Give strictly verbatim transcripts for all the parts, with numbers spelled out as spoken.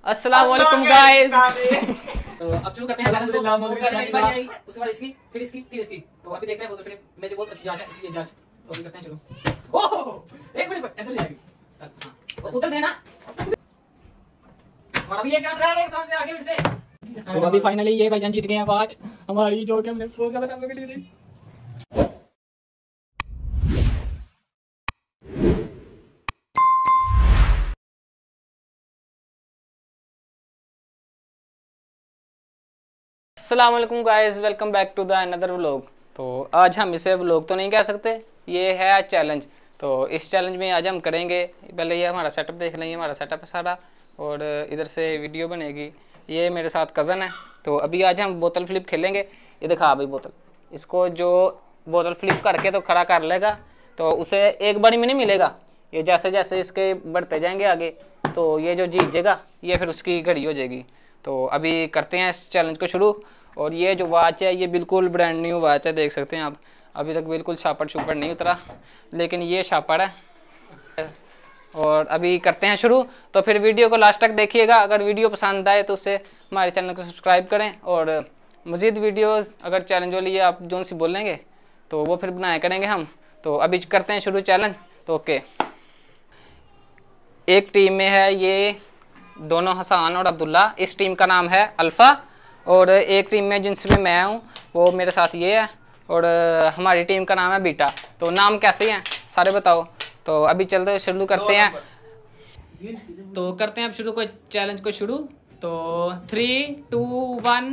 अस्सलाम वालेकुम गाइस। तो अब शुरू करते हैं चैलेंज को। उसके बाद इसकी फिर इसकी फिर इसकी। तो अभी देखते हैं वो तो फिर मेरे बहुत अच्छी जांच है इसलिए जांच। तो अभी करते हैं शुरू। ओह एक मिनट इधर ले आएगी। हां उधर देना। और अभी एक चांस रह गया एक सांस से आगे फिर से। तो अभी फाइनली ये भाईजान जीत गए हैं आज हमारी जो कि हमने बहुत ज्यादा पैसों के लिए दी। अस्सलाम वालेकुम guys, welcome back to the another vlog. तो आज हम इसे व्लॉग तो नहीं कह सकते, ये है आज चैलेंज। तो इस चैलेंज में आज हम करेंगे, पहले ये हमारा सेटअप देख लेंगे, हमारा सेटअप है सारा और इधर से वीडियो बनेगी। ये मेरे साथ कज़न है। तो अभी आज हम बोतल फ्लिप खेलेंगे। ये दिखा भाई बोतल, इसको जो बोतल फ्लिप करके तो खड़ा कर लेगा तो उसे एक बारी में नहीं मिलेगा। ये जैसे जैसे इसके बढ़ते जाएंगे आगे तो ये जो जीत जाएगा ये फिर उसकी घड़ी हो जाएगी। तो अभी करते हैं इस चैलेंज को शुरू। और ये जो वॉच है ये बिल्कुल ब्रांड न्यू वॉच है, देख सकते हैं आप। अभी तक बिल्कुल शापड़ शुपड़ नहीं उतरा, लेकिन ये शापड़ है। और अभी करते हैं शुरू। तो फिर वीडियो को लास्ट तक देखिएगा। अगर वीडियो पसंद आए तो उससे हमारे चैनल को सब्सक्राइब करें और मज़ीद वीडियोस अगर चैलेंज वाली है आप जो सी बोलेंगे तो वो फिर बनाया करेंगे हम। तो अभी करते हैं शुरू चैलेंज। तो ओके, एक टीम में है ये दोनों हसन और अब्दुल्ला, इस टीम का नाम है अल्फ़ा। और एक टीम में जिनसे मैं हूँ वो मेरे साथ ये है और हमारी टीम का नाम है बीटा। तो नाम कैसे हैं सारे बताओ। तो अभी चलते शुरू करते हैं। तो करते हैं अब शुरू को चैलेंज को शुरू। तो थ्री टू वन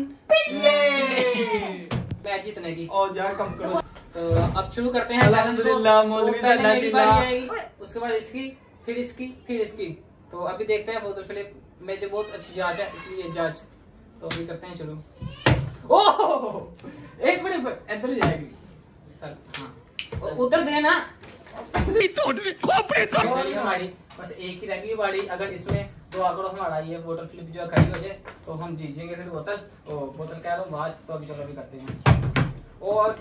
बैच जीतने की। तो अब शुरू करते हैं चैलेंज को। तो पहले मेरी बारी आएगी, उसके बाद इसकी फिर इसकी फिर इसकी। तो अभी देखते हैं बोतल फ्लिप में जो बहुत अच्छी जांच है इसलिए जांच। तो अभी करते हैं शुरू। ओह एक मिनट इधर ही जाएगी। चल हाँ उधर देना। हमारी बस एक ही रहेगी बारी। अगर इसमें दो आंकड़ों हमारा ये बोतल फ्लिप जो खड़ी हो जाए तो हम जीत जाएंगे फिर बोतल। ओ बोतल कह रहा हूँ वॉच। तो अभी चलो अभी करते हैं। और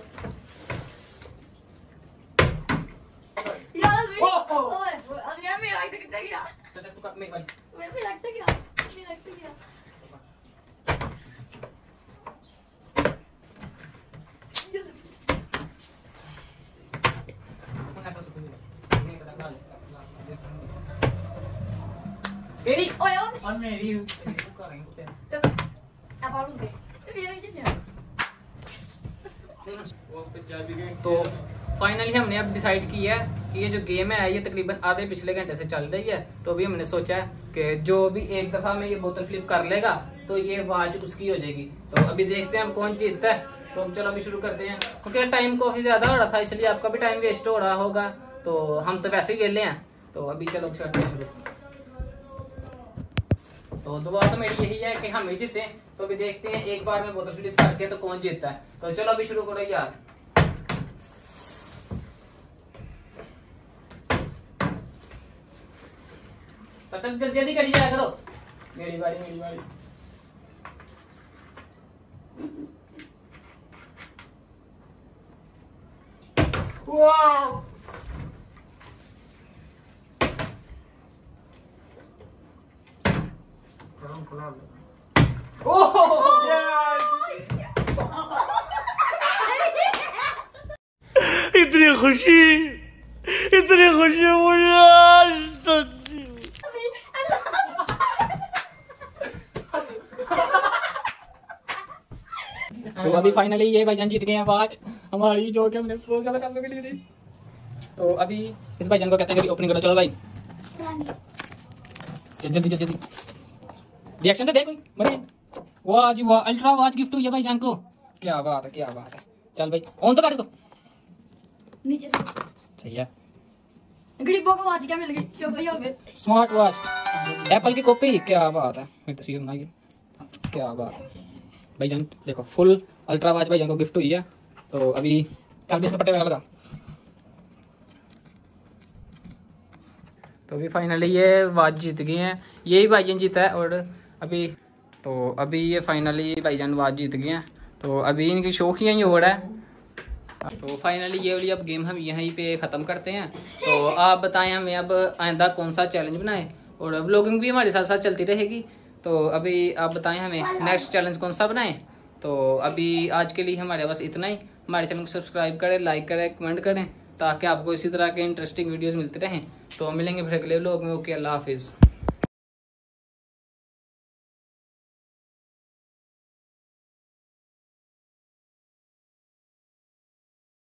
मेरी बारी। Ready? Ôi ôi. On ready. तो फाइनली हमने अब डिसाइड किया है कि ये जो गेम है ये तकरीबन आधे पिछले घंटे से चल रही है। तो अभी हमने सोचा है कि जो भी एक दफा में ये बोतल फ्लिप कर लेगा तो ये वाच उसकी हो जाएगी। तो अभी देखते हैं हम कौन जीतता है। तो हम चलो अभी शुरू करते हैं क्योंकि टाइम काफी ज्यादा हो रहा था इसलिए आपका भी टाइम वेस्ट हो रहा होगा। तो हम तो वैसे ही खेले हैं। तो अभी चलो करते हैं शुरू। तो दुआ तो मेरी यही है कि हम ही जीते। तो अभी देखते हैं एक बार में बोतल फ्लिप करके तो कौन जीतता है। तो चलो अभी शुरू करो यार। तो चल जल्दी जल्दी करी जाया करो। मेरी बारी मेरी बारी। वाह इतनी खुशी इतनी खुशी मुझे आज तक। तो अभी फाइनली ये भाईजान जीत गए हैं वॉच हमारी जो कि हमने बहुत ज्यादा पैसों के लिए दी। तो अभी इस भाईजान को कहते हैं कि ओपनिंग करो। चलो भाई जल्दी जल्दी जल्दी रिएक्शन तो दे कोई बड़े। वाह जी वाह, अल्ट्रा वॉच गिफ्ट हुई है भाईजान को। क्या बात है क्या बात है। चल भाई ऑन तो कर इसको नीचे सही है। गरीबों को वॉच क्या मिल गई? क्यों गई होगे? स्मार्ट वॉच एप्पल की कॉपी। क्या बात है, मेरी तस्वीर बनाई। क्या बात है भाईजान, देखो फुल अल्ट्रा वॉच भाईजान को गिफ्ट हुई है। तो अभी चल भी इसमें पट्टे लगा। तो अभी फाइनली ये वॉच जीत गए हैं, यही भाईजान जीता है। और अभी तो अभी ये फाइनली भाईजान वॉच जीत गए हैं। तो अभी इनकी शौक ही हो रहा है। तो फाइनली ये वाली अब गेम हम यहीं पे ख़त्म करते हैं। तो आप बताएं हमें अब आइंदा कौन सा चैलेंज बनाएं और व्लॉगिंग भी हमारे साथ साथ चलती रहेगी। तो अभी आप बताएं हमें नेक्स्ट चैलेंज कौन सा बनाएं। तो अभी आज के लिए हमारे पास इतना ही। हमारे चैनल को सब्सक्राइब करें, लाइक करें, कमेंट करें ताकि आपको इसी तरह के इंटरेस्टिंग वीडियोस मिलते रहें। तो मिलेंगे फिर अगले व्लॉग में। ओके, अल्लाह हाफिज़।